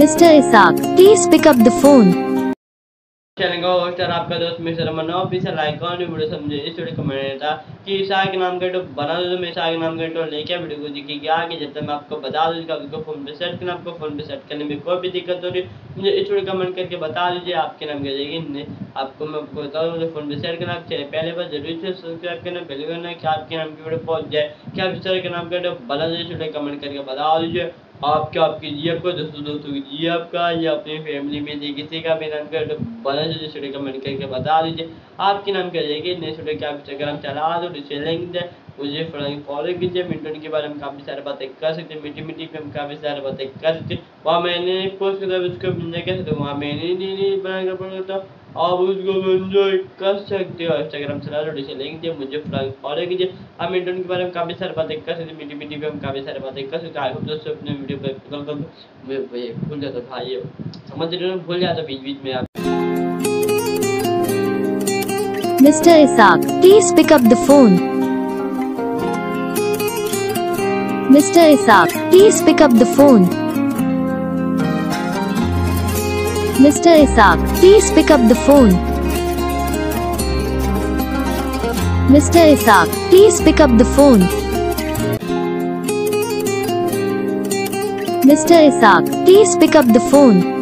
Mr. Isak, please pick up the phone. Channel का hoster आपका दोस्त mister Aman official icon video समझे इस वीडियो का मैंने था कि ईसा के नाम का तो बना दो। मैं ईसा के नाम का तो लेके वीडियो को दिखेगी आगे जब तक मैं आपको बता दूंगा उसको फोन पे सेट करना। आपको फोन पे सेट करने में कोई भी दिक्कत हो रही मुझे इस वीडियो कमेंट करके बता दीजिए आपके नाम क्या जाएगी। आपको मैं बता दूँ फोन पे सेट करना चलिए पहले बार जरूर से सब्सक्राइब करना पहले करना कि आपके नाम की वीडियो पहुंच जाए। क्या ईसा के नाम का तो बना दीजिए इस वीडियो कमेंट करके बता दीजिए आपका आपकी जी आपका दोस्तों की जी आपका या अपनी फैमिली में जी किसी का भी नाम कर बना दीजिए स्टूडियो कमेंट करके बता दीजिए आपके नाम क्या जाएगी। नए स्टूडियो के आप इंस्टाग्राम चला दो नीचे लिंक दे मुझे फॉलो कीजिए। मिनटों के बारे में काफ़ी सारी बातें कर सकते हैं मीठी मीठी पे हम काफ़ी सारी बातें कर सकते हैं। वहाँ मैंने पोस्ट किया उसको मिलने कैसे तो वहाँ मैंने नहीं बनाकर पड़ा था आप उसको एंजॉय कर सकते हो। इंस्टाग्राम चला दो नीचे लिंक दिए मुझे फॉलो कीजिए। हम मिनटों के बारे में काफ़ी सारी बातें कर सकते हैं मीठी मीठी पे हम काफ़ी सारी बातें कर सकते हैं। आई होप दोस्तों अपने वीडियो पर भूल जाता भाई समझ रहे हो भूल जाता बीच बीच में आप। Mr. Isak, please pick up the phone. Mr. Isak, please pick up the phone. Mr. Isak, please pick up the phone. Mr. Isak, please pick up the phone. Mr. Isak, please pick up the phone.